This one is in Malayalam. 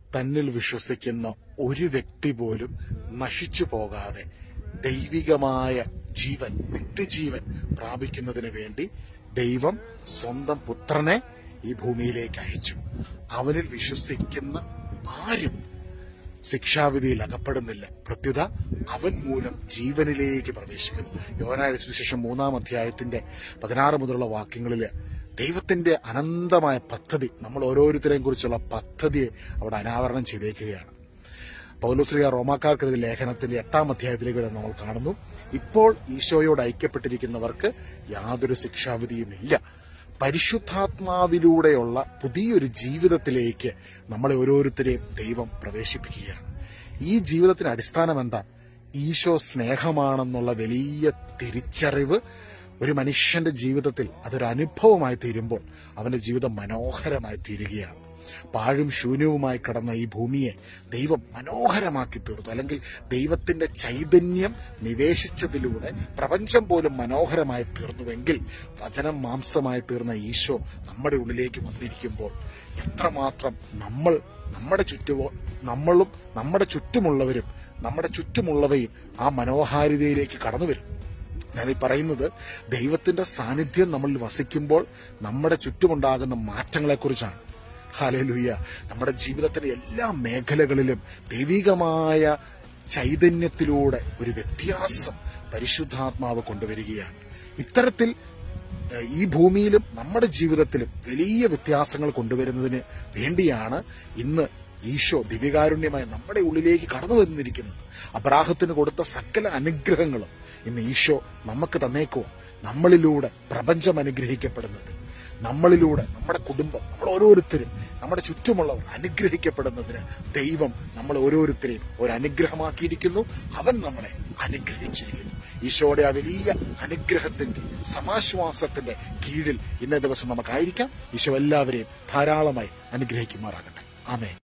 തന്നിൽ വിശ്വസിക്കുന്ന ഒരു വ്യക്തി പോലും നശിച്ചു പോകാതെ ദൈവികമായ ജീവൻ, നിത്യജീവൻ പ്രാപിക്കുന്നതിന് വേണ്ടി ദൈവം സ്വന്തം പുത്രനെ ഈ ഭൂമിയിലേക്ക് അയച്ചു. അവനിൽ വിശ്വസിക്കുന്ന ആരും ശിക്ഷാവിധിയിൽ അകപ്പെടുന്നില്ല, പ്രത്യുത അവൻ മൂലം ജീവനിലേക്ക് പ്രവേശിക്കുന്നു. യോഹന്നാന്റെ സുവിശേഷം 3-ാം അധ്യായത്തിന്റെ 16 മുതലുള്ള വാക്യങ്ങളില് ദൈവത്തിന്റെ അനന്തമായ പദ്ധതി, നമ്മൾ ഓരോരുത്തരെയും കുറിച്ചുള്ള പദ്ധതിയെ അവിടെ അനാവരണം ചെയ്തേക്കുകയാണ്. പൗലോസ്ലീഹ റോമാക്കാർക്കെഴുതിയ ലേഖനത്തിന്റെ 8-ാം അധ്യായത്തിലേക്ക് നമ്മൾ കാണുന്നു, ഇപ്പോൾ ഈശോയോട് ഐക്യപ്പെട്ടിരിക്കുന്നവർക്ക് യാതൊരു ശിക്ഷാവിധിയുമില്ല. പരിശുദ്ധാത്മാവിലൂടെയുള്ള പുതിയൊരു ജീവിതത്തിലേക്ക് നമ്മളെ ഓരോരുത്തരെയും ദൈവം പ്രവേശിപ്പിക്കുകയാണ്. ഈ ജീവിതത്തിന് അടിസ്ഥാനം എന്താ? ഈശോ സ്നേഹമാണെന്നുള്ള വലിയ തിരിച്ചറിവ് ഒരു മനുഷ്യന്റെ ജീവിതത്തിൽ അതൊരു അനുഭവമായി തീരുമ്പോൾ അവന്റെ ജീവിതം മനോഹരമായി തീരുകയാണ്. പാഴും ശൂന്യവുമായി കിടന്ന ഈ ഭൂമിയെ ദൈവം മനോഹരമാക്കി തീർത്തു. അല്ലെങ്കിൽ ദൈവത്തിന്റെ ചൈതന്യം നിവേശിച്ചതിലൂടെ പ്രപഞ്ചം പോലും മനോഹരമായി തീർന്നുവെങ്കിൽ വചനം മാംസമായി തീർന്ന ഈശോ നമ്മുടെ ഉള്ളിലേക്ക് വന്നിരിക്കുമ്പോൾ എത്രമാത്രം നമ്മളും നമ്മുടെ ചുറ്റുമുള്ളവരും നമ്മുടെ ചുറ്റുമുള്ളവയും ആ മനോഹാരിതയിലേക്ക് കടന്നു വരും. ഞാനീ പറയുന്നത് ദൈവത്തിന്റെ സാന്നിധ്യം നമ്മളിൽ വസിക്കുമ്പോൾ നമ്മുടെ ചുറ്റുമുണ്ടാകുന്ന മാറ്റങ്ങളെക്കുറിച്ചാണ്. ഹല്ലേലൂയ. നമ്മുടെ ജീവിതത്തിന്റെ എല്ലാ മേഖലകളിലും ദൈവികമായ ചൈതന്യത്തിലൂടെ ഒരു വ്യത്യാസം പരിശുദ്ധാത്മാവ് കൊണ്ടുവരികയാണ്. ഇത്തരത്തിൽ ഈ ഭൂമിയിലും നമ്മുടെ ജീവിതത്തിലും വലിയ വ്യത്യാസങ്ങൾ കൊണ്ടുവരുന്നതിന് വേണ്ടിയാണ് ഇന്ന് ഈശോ ദിവ്യകാരുണ്യമായി നമ്മുടെ ഉള്ളിലേക്ക് കടന്നു വന്നിരിക്കുന്നത്. അബ്രാഹത്തിന് കൊടുത്ത സകല അനുഗ്രഹങ്ങളും ഇന്ന് ഈശോ നമുക്ക് തന്നേക്കുവാ. നമ്മളിലൂടെ പ്രപഞ്ചം അനുഗ്രഹിക്കപ്പെടുന്നത്, നമ്മളിലൂടെ നമ്മുടെ കുടുംബം, നമ്മൾ ഓരോരുത്തരും, നമ്മുടെ ചുറ്റുമുള്ളവർ അനുഗ്രഹിക്കപ്പെടുന്നതിന് ദൈവം നമ്മൾ ഓരോരുത്തരെയും ഒരു അനുഗ്രഹമാക്കിയിരിക്കുന്നു. അവൻ നമ്മളെ അനുഗ്രഹിച്ചിരിക്കുന്നു. ഈശോയുടെ ആ വലിയ അനുഗ്രഹത്തിന്റെ സമാശ്വാസത്തിന്റെ കീഴിൽ ഇന്നേ ദിവസം നമുക്കായിരിക്കാം. ഈശോ എല്ലാവരെയും ധാരാളമായി അനുഗ്രഹിക്കുമാറാകട്ടെ. ആമേൻ.